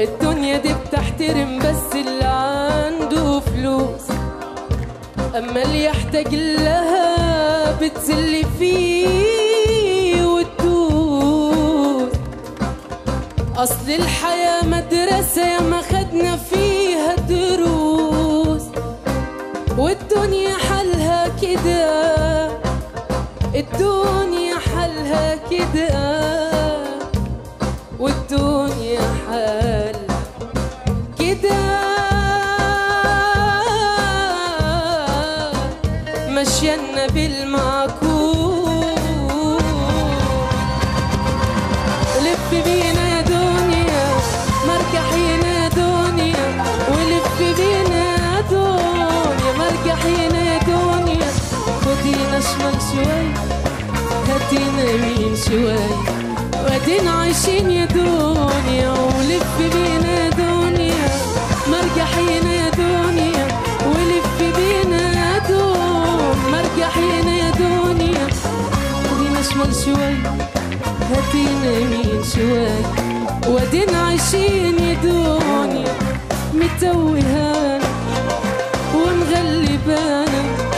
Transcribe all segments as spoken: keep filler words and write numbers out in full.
الدنيا دي بتحترم بس اللي عنده فلوس، أما اللي يحتاج لها بتزل فيه وتدوس. أصل الحياة مدرسة ياما خدنا فيها دروس، والدنيا حالها كده، الدنيا حالها كده، والدنيا حالها كده. مشينا بالمعقول، لف بينا يا دنيا مرجحينا يا دنيا، ولف بينا يا دنيا مرجحينا يا دنيا. خدينا شمال شوي هاتينا يمين شوي، وادينا عايشين يا دنيا. ولف بينا يا دنيا مرجحينا يا دنيا، ولف بينا يا دنيا مرجحينا يا دنيا. خدينا شمال شوي هاتينا يمين شوي، وادينا عايشين يا دنيا. متوهانا ومغلبانا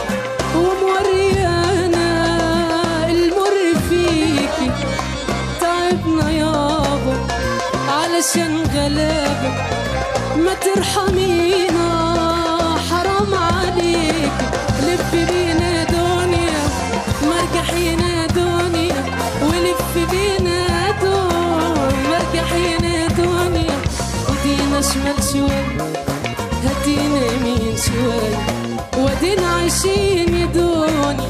وموريانا المر فيكي، تعبنا يابا علشان غلابة، ما ترحمينا حرام عليك. لف بينا يا دنيا مرجحينا يا دنيا، ولف بينا يا دنيا مرجحينا يا دنيا. ودينا شمال شوي هاتينا يمين شوي، ودينا عايشين يا دنيا.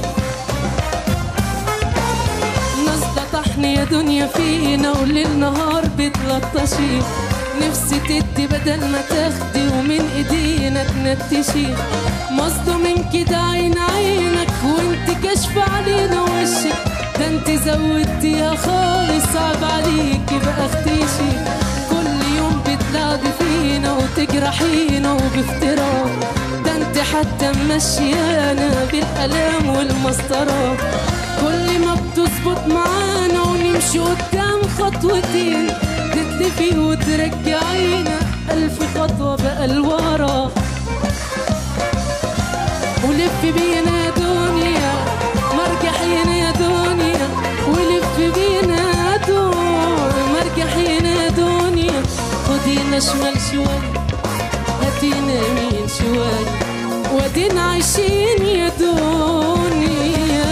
ناس طحن يا دنيا فينا وليل نهار بتلطشي، نفسي تدي بدل ما تاخدي ومن ايدينا تنتشي. مصدومين كده عين عينك وانت كاشفة علينا وشك، ده انت زودتيها خالص صعب عليكي بقى اختيشي. كل يوم بتلعبي فينا وتجرحينا وبافتراء، ده انت حتى ممشيانا بالالام والمسطرات. كل ما بتظبط معانا ونمشي قدام خطوتين، تتلفي وترجعينا ألف خطوة بقى لورا. ولف بينا يا دنيا مرجحينا يا دنيا، ولف بينا يا دنيا مرجحينا يا دنيا. خدينا شمال شوي هاتينا يمين شوي، وادينا عايشين يا دنيا.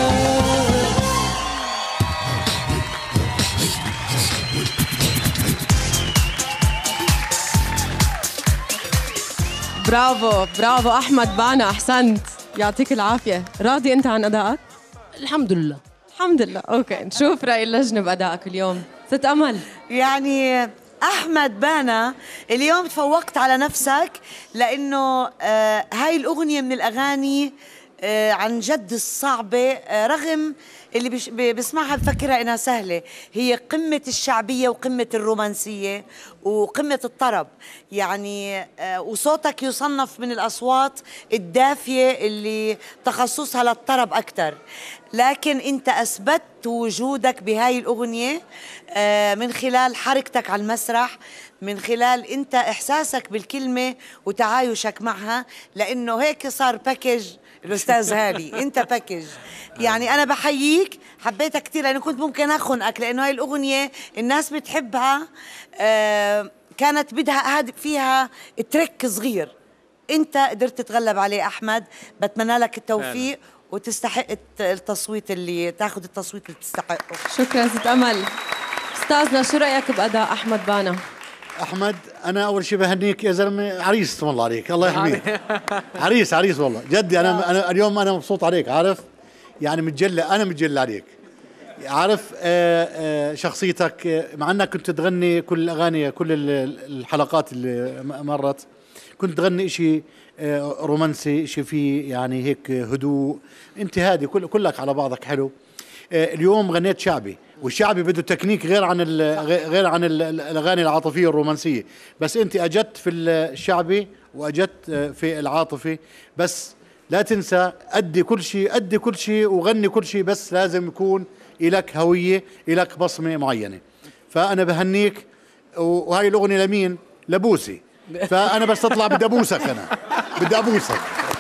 برافو برافو أحمد بانا، أحسنت، يعطيك العافية. راضي أنت عن أدائك؟ الحمد لله. الحمد لله. أوكي، نشوف رأي اللجنة بأدائك اليوم. ست أمل. يعني أحمد بانا اليوم تفوقت على نفسك، لأنه آه هاي الأغنية من الأغاني آه عن جد الصعبة، آه رغم اللي بيش بيسمعها بفكرها إنها سهلة. هي قمة الشعبية وقمة الرومانسية وقمة الطرب يعني. آه وصوتك يصنف من الأصوات الدافية اللي تخصصها للطرب أكتر، لكن أنت أثبتت وجودك بهاي الأغنية آه من خلال حركتك على المسرح، من خلال أنت إحساسك بالكلمة وتعايشك معها، لأنه هيك صار باكج الأستاذ هالي. أنت باكج يعني. أنا بحييك، حبيتها كتير، لأنه كنت ممكن أخنقك، لأنه هاي الأغنية الناس بتحبها. آه كانت بدها هاد فيها ترك صغير، أنت قدرت تتغلب عليه أحمد. بتمنى لك التوفيق وتستحق التصويت، اللي تاخذ التصويت اللي تستحقه. شكرا ست أمل. أستاذنا شو رأيك بأداء أحمد بانا؟ أحمد أنا أول شيء بهنيك يا زلمة، عريس والله عليك، الله يحميك. عريس عريس والله جدي. أنا أنا اليوم أنا مبسوط عليك، عارف يعني متجلى، أنا متجلى عليك، عارف. آآ آآ شخصيتك، مع أنك كنت تغني كل الأغاني، كل الحلقات اللي مرت كنت تغني إشي رومانسي، إشي فيه يعني هيك هدوء. أنت هادي كل كلك على بعضك حلو. اليوم غنيت شعبي، والشعبي بده تكنيك غير عن غير عن الاغاني العاطفيه الرومانسيه، بس انت اجت في الشعبي واجت في العاطفي. بس لا تنسى ادي كل شيء، ادي كل شيء وغني كل شيء، بس لازم يكون لك هويه، لك بصمه معينه. فانا بهنيك وهاي الاغنيه لمين؟ لبوسي. فانا بس اطلع بدي ابوسك، انا بدي ابوسك.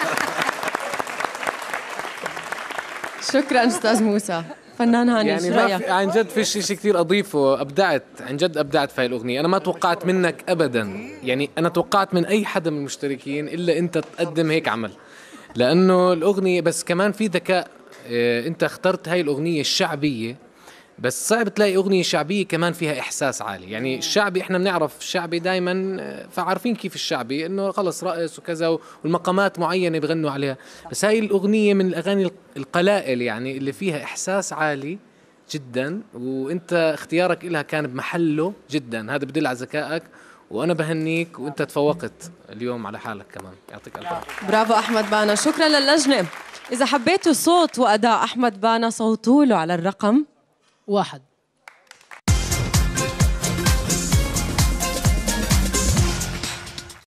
شكرا استاذ موسى. فنان هاني يعني شو ما رايك؟ في عن جد في شيء كثير اضيفه. ابدعت عن جد، ابدعت في هاي الاغنيه. انا ما توقعت منك ابدا، يعني انا توقعت من اي حدا من المشتركين الا انت تقدم هيك عمل، لانه الاغنيه بس كمان في ذكاء. اه انت اخترت هاي الاغنيه الشعبيه، بس صعب تلاقي اغنيه شعبيه كمان فيها احساس عالي. يعني الشعبي احنا بنعرف الشعبي دائما، فعارفين كيف الشعبي انه خلص رقص وكذا والمقامات معينه بغنوا عليها، بس هاي الاغنيه من الاغاني القلائل يعني اللي فيها احساس عالي جدا، وانت اختيارك لها كان بمحله جدا. هذا بدل على ذكائك، وانا بهنيك، وانت تفوقت اليوم على حالك كمان. يعطيك الف عافيه. برافو احمد بانا. شكرا للجنه. اذا حبيتوا صوت واداء احمد بانا صوتوا له على الرقم واحد